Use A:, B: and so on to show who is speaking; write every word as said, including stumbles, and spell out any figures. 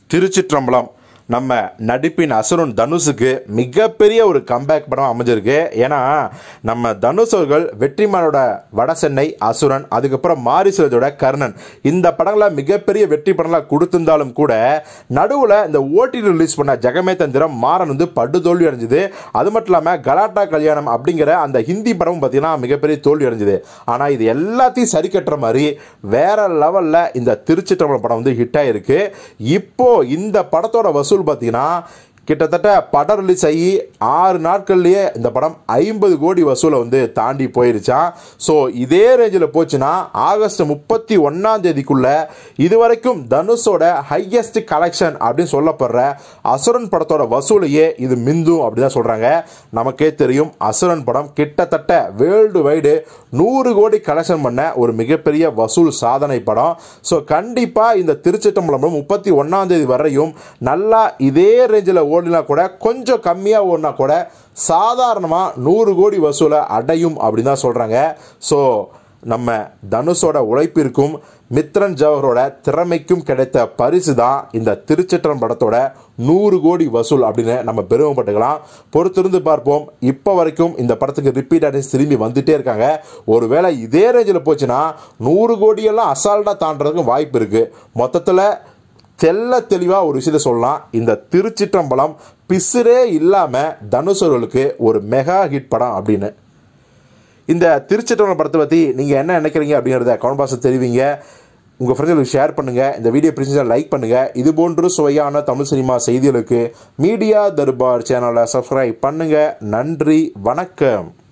A: திருச்சிற்றம்பலம் நம்ம நடிப்பின் அசுரன் தனுஷுக்கு மிகப்பெரிய ஒரு கம்பேக் படம் அமைஞ்சிருக்கு. ஏன்னா நம்ம தனுஷ் அவர்கள் வெற்றிமானோட வட சென்னை அசுரன், அதுக்கப்புறம் மாரிசுரஜோட கர்ணன், இந்த படங்களை மிகப்பெரிய வெற்றி படங்களாக கொடுத்திருந்தாலும் கூட நடுவில் இந்த ஓடி ரிலீஸ் பண்ண ஜெகமே தந்திரம் மாறன் வந்து படுதோல்வி அடைஞ்சுது. அது மட்டும் இல்லாமல் கலாட்டா கல்யாணம் அப்படிங்கிற அந்த ஹிந்தி படமும் பார்த்தீங்கன்னா மிகப்பெரிய தோல்வி அடைஞ்சுது. ஆனால் இது எல்லாத்தையும் சரி கட்டுற மாதிரி வேற லெவலில் இந்த திருச்சிற்றம்பலம் படம் வந்து ஹிட் ஆகிருக்கு. இப்போ இந்த படத்தோட வசூல் பார்த்தீங்கன்னா கிட்டத்தட்ட படம் ரிலீஸ் ஆகி ஆறு நாட்கள்லேயே இந்த படம் ஐம்பது கோடி வசூலை வந்து தாண்டி போயிருச்சான். ஸோ இதே ரேஞ்சில் போச்சுன்னா ஆகஸ்ட் முப்பத்தி ஒன்றாம் தேதிக்குள்ள இதுவரைக்கும் தனுஷோட ஹையஸ்ட் கலெக்ஷன் அப்படின்னு சொல்லப்படுற அசுரன் படத்தோட வசூலையே இது மிந்தும் அப்படின்னு தான் சொல்கிறாங்க. நமக்கே தெரியும் அசுரன் படம் கிட்டத்தட்ட வேர்ல்டு வைடு நூறு கோடி கலெக்ஷன் பண்ண ஒரு மிகப்பெரிய வசூல் சாதனை படம். ஸோ கண்டிப்பாக இந்த திருச்சிற்றம்பலம் முப்பத்தி ஒன்றாம் தேதி வரையும் நல்லா இதே ரேஞ்சில் ஓடினா கூட கொஞ்சம் கம்மியாக ஓடினா கூட சாதாரணமாக நூறு கோடி வசூலை அடையும் அப்படின்னு தான் சொல்கிறாங்க. ஸோ நம்ம தனுஷோட உழைப்பிற்கும் மித்ரன் ஜவஹரோட திறமைக்கும் கிடைத்த பரிசு தான் இந்த திருச்சிற்றம்பலம் படத்தோட நூறு கோடி வசூல் அப்படின்னு நம்ம பெருமைப்பட்டுக்கலாம். பொறுத்திருந்து பார்ப்போம். இப்போ வரைக்கும் இந்த படத்துக்கு ரிப்பீட் ஆடியன்ஸ் திரும்பி வந்துட்டே இருக்காங்க. ஒருவேளை இதே ரேஞ்சில் போச்சுன்னா நூறு கோடியெல்லாம் அசால்ட்டாக தாண்டறதுக்கும் வாய்ப்பு இருக்குது. மொத்தத்தில் தெல்ல தெளிவாக ஒரு விஷயத்தை சொல்லலாம், இந்த திருச்சிற்றம்பலம் பிசுரே இல்லாமல் தனுஷ் அவர்களுக்கு ஒரு மெகா ஹிட் படம் அப்படின்னு. இந்த திருச்சிற்றம்பலம் படத்தை பற்றி நீங்கள் என்ன நினைக்கிறீங்க அப்படிங்கிறத கமெண்ட் பாக்ஸில் தெரிவிங்க. உங்கள் ஃப்ரெண்ட்ஸுக்கு ஷேர் பண்ணுங்கள். இந்த வீடியோ பிடிச்சா லைக் பண்ணுங்கள். இது போன்று சுவையான தமிழ் சினிமா செய்திகளுக்கு மீடியா தர்பார் சேனலை சப்ஸ்கிரைப் பண்ணுங்கள். நன்றி, வணக்கம்.